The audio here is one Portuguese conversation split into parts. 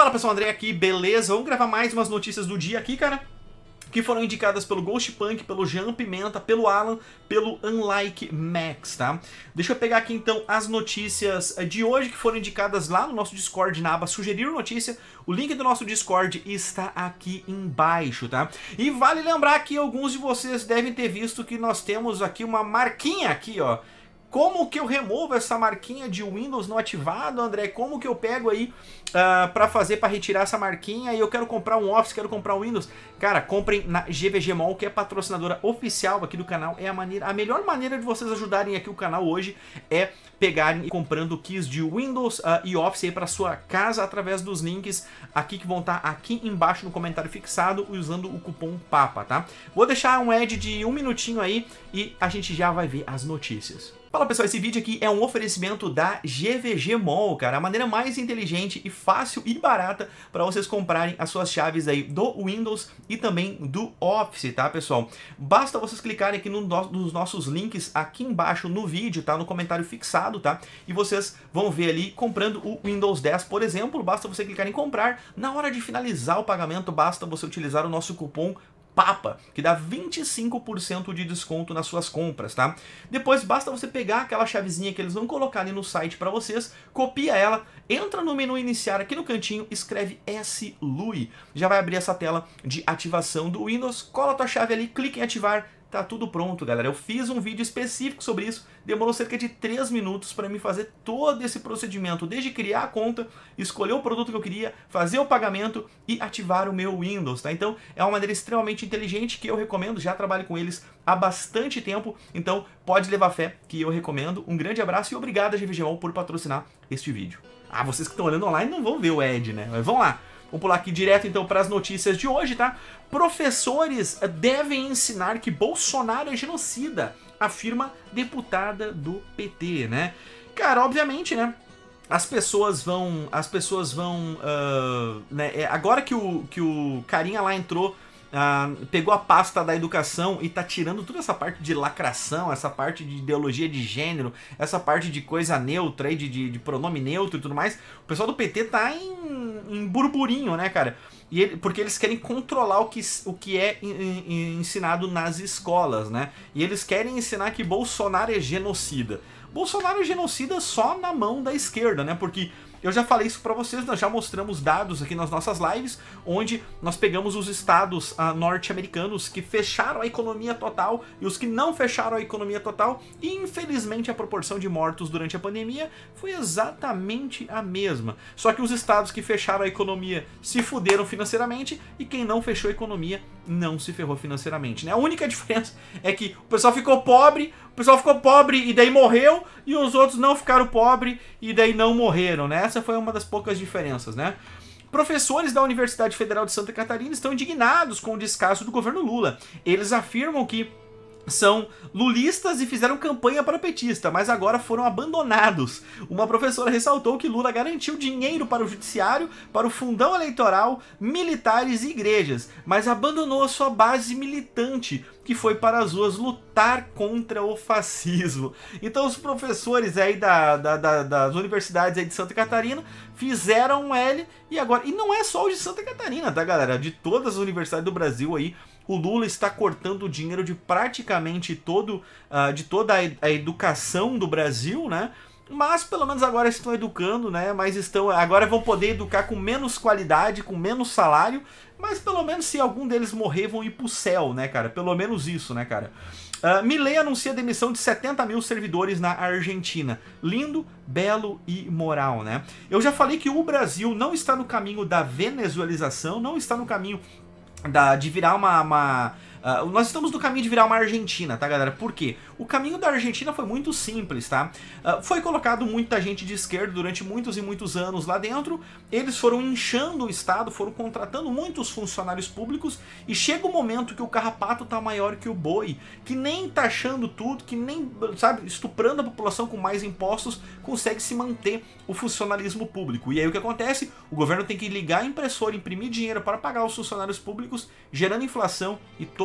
Fala pessoal, André aqui, beleza? Vamos gravar mais umas notícias do dia aqui, cara, que foram indicadas pelo Ghost Punk, pelo Jean Pimenta, pelo Alan, pelo Unlike Max, tá? Deixa eu pegar aqui então as notícias de hoje que foram indicadas lá no nosso Discord, na aba Sugerir Notícia. O link do nosso Discord está aqui embaixo, tá? E vale lembrar que alguns de vocês devem ter visto que nós temos aqui uma marquinha aqui, ó. Como que eu removo essa marquinha de Windows não ativado, André? Como que eu pego aí para fazer, para retirar essa marquinha? E eu quero comprar um Office, quero comprar um Windows. Cara, comprem na GVG Mall, que é patrocinadora oficial aqui do canal. É a melhor maneira de vocês ajudarem aqui o canal hoje é pegarem e comprando keys de Windows e Office aí para sua casa através dos links aqui que vão estar aqui embaixo no comentário fixado usando o cupom PAPA, tá? Vou deixar um ad de 1 minutinho aí e a gente já vai ver as notícias. Fala pessoal, esse vídeo aqui é um oferecimento da GVG Mall, cara, a maneira mais inteligente e fácil e barata para vocês comprarem as suas chaves aí do Windows e também do Office, tá pessoal? Basta vocês clicarem aqui nos nossos links aqui embaixo no vídeo, tá? No comentário fixado, tá? E vocês vão ver ali comprando o Windows 10, por exemplo, basta você clicar em comprar, na hora de finalizar o pagamento, basta você utilizar o nosso cupom PAPA, que dá 25% de desconto nas suas compras, tá? Depois basta você pegar aquela chavezinha que eles vão colocar ali no site para vocês, copia ela, entra no menu iniciar aqui no cantinho, escreve SLUI, já vai abrir essa tela de ativação do Windows, cola a tua chave ali, clica em ativar, tá tudo pronto, galera. Eu fiz um vídeo específico sobre isso, demorou cerca de 3 minutos para mim fazer todo esse procedimento, desde criar a conta, escolher o produto que eu queria, fazer o pagamento e ativar o meu Windows, tá? Então é uma maneira extremamente inteligente que eu recomendo, já trabalho com eles há bastante tempo, então pode levar fé que eu recomendo. Um grande abraço e obrigado a GVG Mall por patrocinar este vídeo. Ah, vocês que estão olhando online não vão ver o ad, né? Mas vamos lá. Vamos pular aqui direto então para as notícias de hoje, tá? Professores devem ensinar que Bolsonaro é genocida, afirma deputada do PT, né? Cara, obviamente, né? As pessoas vão, né? Agora que o carinha lá entrou, pegou a pasta da educação e tá tirando toda essa parte de lacração, essa parte de ideologia de gênero, essa parte de coisa neutra aí, de pronome neutro e tudo mais. O pessoal do PT tá em burburinho, né, cara? Porque eles querem controlar o que é ensinado nas escolas, né? E eles querem ensinar que Bolsonaro é genocida. Bolsonaro é genocida só na mão da esquerda, né? Porque eu já falei isso pra vocês, nós já mostramos dados aqui nas nossas lives, onde nós pegamos os estados norte-americanos que fecharam a economia total e os que não fecharam a economia total, e infelizmente a proporção de mortos durante a pandemia foi exatamente a mesma. Só que os estados que fecharam a economia se fuderam financeiramente e quem não fechou a economia não se ferrou financeiramente, né? A única diferença é que o pessoal ficou pobre e daí morreu, e os outros não ficaram pobres e daí não morreram, né? Essa foi uma das poucas diferenças, né? Professores da Universidade Federal de Santa Catarina estão indignados com o descaso do governo Lula. Eles afirmam que são lulistas e fizeram campanha para petista, mas agora foram abandonados. Uma professora ressaltou que Lula garantiu dinheiro para o judiciário, para o fundão eleitoral, militares e igrejas, mas abandonou a sua base militante, que foi para as ruas lutar contra o fascismo. Então os professores aí das universidades aí de Santa Catarina fizeram um L e agora... E não é só o de Santa Catarina, tá, galera? De todas as universidades do Brasil aí, o Lula está cortando o dinheiro de praticamente toda a educação do Brasil, né? Mas pelo menos agora estão educando, né? Mas agora vão poder educar com menos qualidade, com menos salário. Mas pelo menos se algum deles morrer, vão ir pro céu, né, cara? Pelo menos isso, né, cara? Milei anuncia a demissão de 70 mil servidores na Argentina. Lindo, belo e moral, né? Eu já falei que o Brasil não está no caminho da venezuelização, não está no caminho de virar nós estamos no caminho de virar uma Argentina, tá, galera? Por quê? O caminho da Argentina foi muito simples, tá? Foi colocado muita gente de esquerda durante muitos e muitos anos lá dentro, eles foram inchando o Estado, foram contratando muitos funcionários públicos, e chega um momento que o carrapato tá maior que o boi, que nem taxando tudo, que nem, sabe, estuprando a população com mais impostos, consegue se manter o funcionalismo público. E aí o que acontece? O governo tem que ligar a impressora, imprimir dinheiro para pagar os funcionários públicos, gerando inflação e todo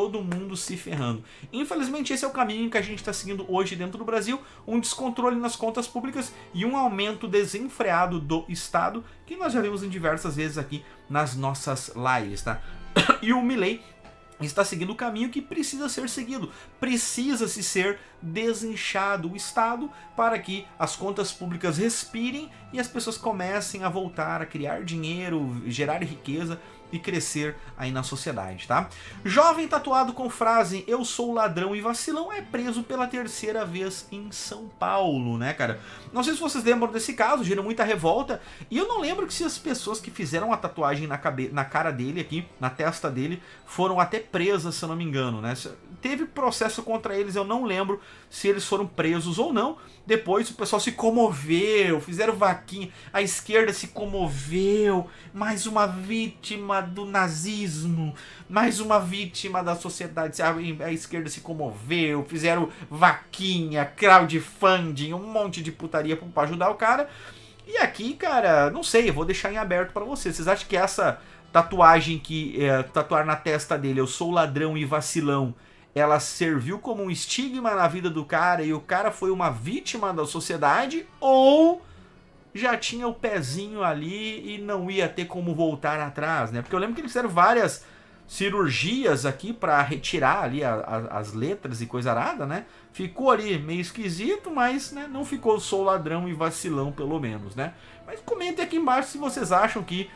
todo mundo se ferrando. Infelizmente esse é o caminho que a gente está seguindo hoje dentro do Brasil, um descontrole nas contas públicas e um aumento desenfreado do Estado, que nós já vimos em diversas vezes aqui nas nossas lives, tá? E o Milei está seguindo o caminho que precisa ser seguido. Precisa-se ser desinchado o Estado para que as contas públicas respirem e as pessoas comecem a voltar a criar dinheiro, gerar riqueza e crescer aí na sociedade, tá? Jovem tatuado com frase "eu sou ladrão e vacilão" é preso pela terceira vez em São Paulo, né, cara? Não sei se vocês lembram desse caso, gerou muita revolta, e eu não lembro que se as pessoas que fizeram a tatuagem na cara dele aqui, na testa dele, foram até presas, se eu não me engano, né? Teve processo contra eles, eu não lembro se eles foram presos ou não. Depois o pessoal se comoveu, fizeram vaquinha, a esquerda se comoveu, mais uma vítima do nazismo, mais uma vítima da sociedade, a esquerda se comoveu, fizeram vaquinha, crowdfunding, um monte de putaria pra ajudar o cara. E aqui, cara, não sei, eu vou deixar em aberto pra vocês. Vocês acham que essa tatuagem que tatuar na testa dele, "eu sou ladrão e vacilão", ela serviu como um estigma na vida do cara e o cara foi uma vítima da sociedade, ou já tinha o pezinho ali e não ia ter como voltar atrás, né? Porque eu lembro que eles fizeram várias cirurgias aqui para retirar ali as letras e coisa arada, né? Ficou ali meio esquisito, mas né, não ficou "sou ladrão e vacilão", pelo menos, né? Mas comentem aqui embaixo se vocês acham que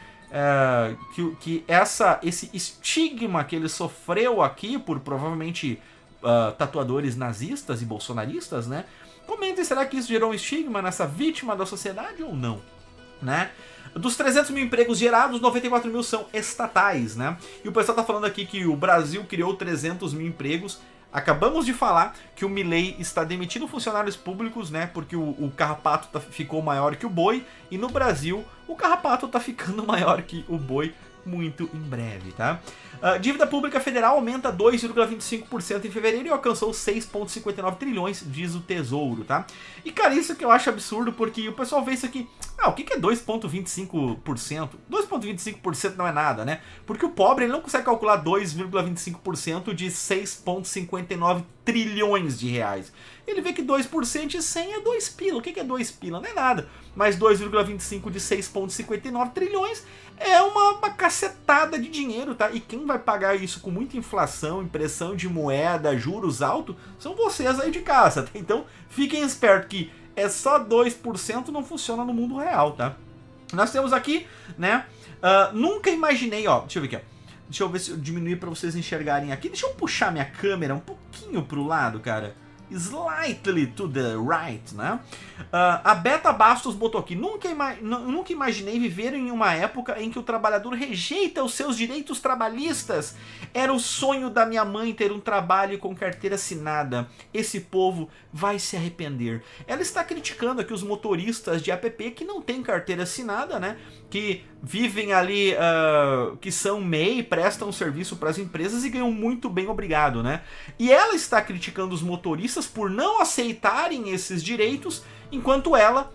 esse estigma que ele sofreu aqui por provavelmente tatuadores nazistas e bolsonaristas, né? Comentem, será que isso gerou um estigma nessa vítima da sociedade ou não, né? Dos 300 mil empregos gerados, 94 mil são estatais, né? E o pessoal tá falando aqui que o Brasil criou 300 mil empregos. Acabamos de falar que o Milei está demitindo funcionários públicos, né? Porque o carrapato ficou maior que o boi. E no Brasil, o carrapato tá ficando maior que o boi muito em breve, tá? Dívida pública federal aumenta 2,25% em fevereiro e alcançou 6,59 trilhões, diz o Tesouro, tá? E, cara, isso que eu acho absurdo, porque o pessoal vê isso aqui... o que é 2,25%? 2,25% não é nada, né? Porque o pobre ele não consegue calcular 2,25% de 6,59 trilhões de reais. Ele vê que 2% de 100 é 2 pila. O que é 2 pila? Não é nada. Mas 2,25 de 6,59 trilhões é uma cacetada de dinheiro, tá? E quem vai pagar isso com muita inflação, impressão de moeda, juros altos, são vocês aí de casa, tá? Então fiquem espertos que é só 2%, não funciona no mundo real, tá? Nós temos aqui, né? Nunca imaginei, ó, deixa eu ver aqui, ó. Deixa eu ver se eu diminuir para vocês enxergarem aqui. Deixa eu puxar minha câmera um pouquinho pro lado, cara. Slightly to the right, né? A Beta Bastos botou aqui: nunca imaginei viver em uma época em que o trabalhador rejeita os seus direitos trabalhistas. Era o sonho da minha mãe ter um trabalho com carteira assinada. Esse povo vai se arrepender. Ela está criticando aqui os motoristas de app que não têm carteira assinada, né? Que vivem ali, que são MEI, prestam serviço para as empresas e ganham muito bem, obrigado, né? E ela está criticando os motoristas por não aceitarem esses direitos, enquanto ela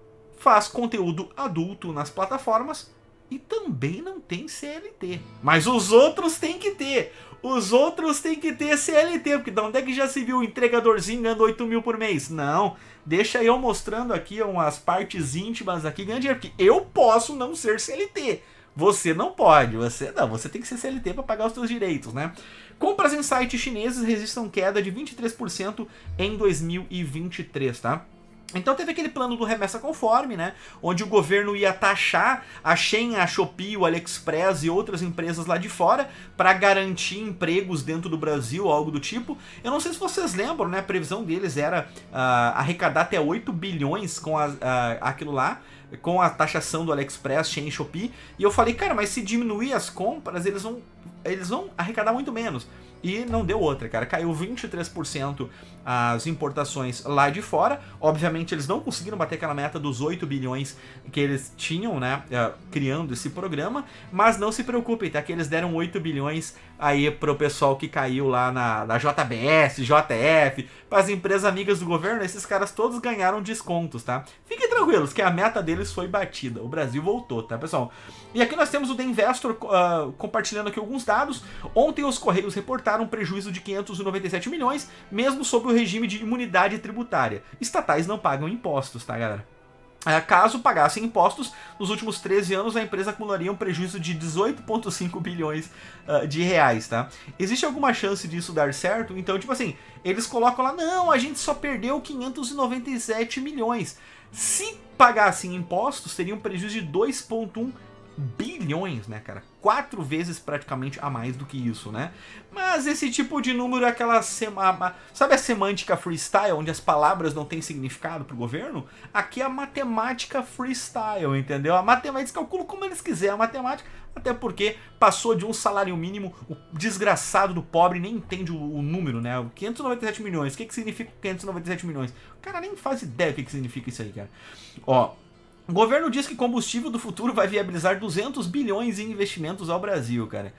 faz conteúdo adulto nas plataformas e também não tem CLT. Mas os outros têm que ter. Os outros têm que ter CLT, porque de onde é que já se viu o entregadorzinho ganhando 8 mil por mês? Não, deixa eu mostrando aqui umas partes íntimas aqui ganhando dinheiro, porque eu posso não ser CLT. Você não pode, você tem que ser CLT para pagar os seus direitos, né? Compras em sites chineses registram queda de 23% em 2023, tá? Então teve aquele plano do remessa conforme, né? Onde o governo ia taxar a Shein, a Shopee, o AliExpress e outras empresas lá de fora para garantir empregos dentro do Brasil, algo do tipo. Eu não sei se vocês lembram, né? A previsão deles era arrecadar até 8 bilhões com aquilo lá, com a taxação do AliExpress, Shein e Shopee. E eu falei, cara, mas se diminuir as compras, eles vão arrecadar muito menos. E não deu outra, cara. Caiu 23% as importações lá de fora. Obviamente eles não conseguiram bater aquela meta dos 8 bilhões que eles tinham, né, criando esse programa. Mas não se preocupem, tá? Que eles deram 8 bilhões aí pro pessoal que caiu lá na JBS, JF, para as empresas amigas do governo. Esses caras todos ganharam descontos, tá? Fiquem tranquilos que a meta deles foi batida. O Brasil voltou, tá, pessoal? E aqui nós temos o The Investor compartilhando aqui alguns dados. Ontem os Correios reportaram apresentaram um prejuízo de 597 milhões, mesmo sob o regime de imunidade tributária. Estatais não pagam impostos, tá, galera? Caso pagassem impostos, nos últimos 13 anos a empresa acumularia um prejuízo de 18,5 bilhões de reais, tá? Existe alguma chance disso dar certo? Então, tipo assim, eles colocam lá, não, a gente só perdeu 597 milhões. Se pagassem impostos, teria um prejuízo de 2,1 bilhões, né, cara? 4 vezes praticamente a mais do que isso, né? Mas esse tipo de número é aquela... Sabe a semântica freestyle, onde as palavras não têm significado pro governo? Aqui é a matemática freestyle, entendeu? A matemática, eles calculam como eles quiserem a matemática, até porque passou de um salário mínimo, o desgraçado do pobre nem entende o número, né? 597 milhões, o que significa 597 milhões? O cara nem faz ideia do que significa isso aí, cara. Ó... O governo diz que combustível do futuro vai viabilizar 200 bilhões em investimentos ao Brasil, cara.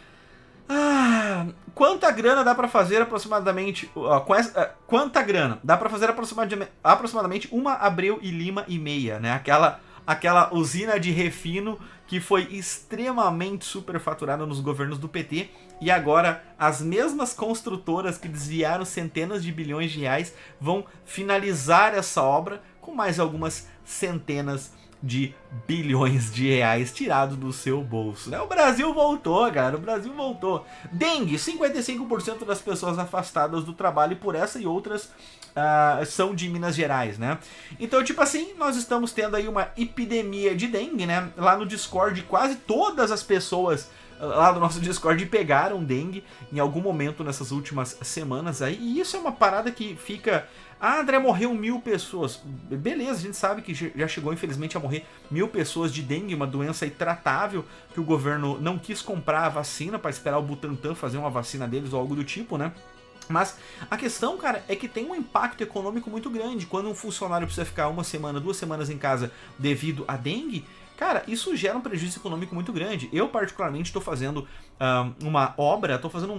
Quanta grana dá pra fazer aproximadamente... quanta grana? Dá pra fazer aproximadamente uma Abreu e Lima e meia, né? Aquela usina de refino que foi extremamente superfaturada nos governos do PT. E agora as mesmas construtoras que desviaram centenas de bilhões de reais vão finalizar essa obra com mais algumas centenas de bilhões de reais tirados do seu bolso, né? O Brasil voltou, cara, o Brasil voltou. Dengue, 55% das pessoas afastadas do trabalho por essa e outras são de Minas Gerais, né? Então, tipo assim, nós estamos tendo aí uma epidemia de dengue, né? Lá no Discord, quase todas as pessoas lá do nosso Discord pegaram dengue em algum momento nessas últimas semanas aí, e isso é uma parada que fica... André, morreu 1000 pessoas. Beleza, a gente sabe que já chegou infelizmente a morrer 1000 pessoas de dengue, uma doença intratável, que o governo não quis comprar a vacina para esperar o Butantan fazer uma vacina deles ou algo do tipo, né? Mas a questão, cara, é que tem um impacto econômico muito grande. Quando um funcionário precisa ficar 1 semana, 2 semanas em casa devido a dengue, cara, isso gera um prejuízo econômico muito grande. Eu, particularmente, estou fazendo uma obra, estou fazendo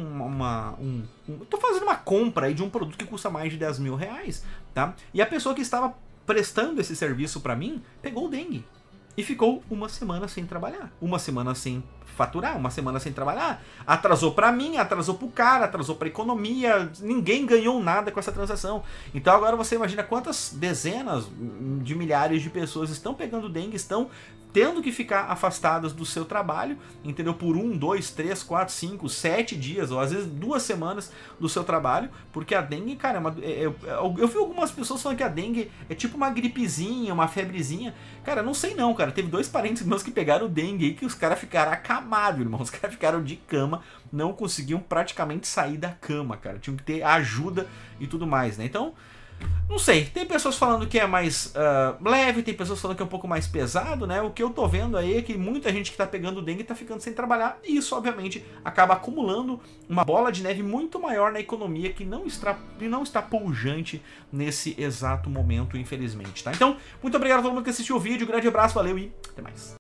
tô fazendo uma compra aí de um produto que custa mais de 10 mil reais, tá? E a pessoa que estava prestando esse serviço para mim pegou dengue e ficou 1 semana sem trabalhar, 1 semana sem faturar, 1 semana sem trabalhar. Atrasou para mim, atrasou para o cara, atrasou para a economia, ninguém ganhou nada com essa transação. Então agora você imagina quantas dezenas de milhares de pessoas estão pegando dengue, estão tendo que ficar afastadas do seu trabalho, entendeu? Por 1, 2, 3, 4, 5, 7 dias, ou às vezes 2 semanas do seu trabalho, porque a dengue, cara, eu vi algumas pessoas falando que a dengue é tipo uma gripezinha, uma febrezinha. Cara, não sei não, cara. Teve 2 parentes meus que pegaram dengue aí, que os caras ficaram acamados, irmão. Os caras ficaram de cama, não conseguiam praticamente sair da cama, cara. Tinham que ter ajuda e tudo mais, né? Então... não sei, tem pessoas falando que é mais leve, tem pessoas falando que é um pouco mais pesado, né? O que eu tô vendo aí é que muita gente que tá pegando dengue tá ficando sem trabalhar, e isso obviamente acaba acumulando uma bola de neve muito maior na economia que não está pujante nesse exato momento, infelizmente, tá? Então, muito obrigado a todo mundo que assistiu o vídeo, grande abraço, valeu e até mais.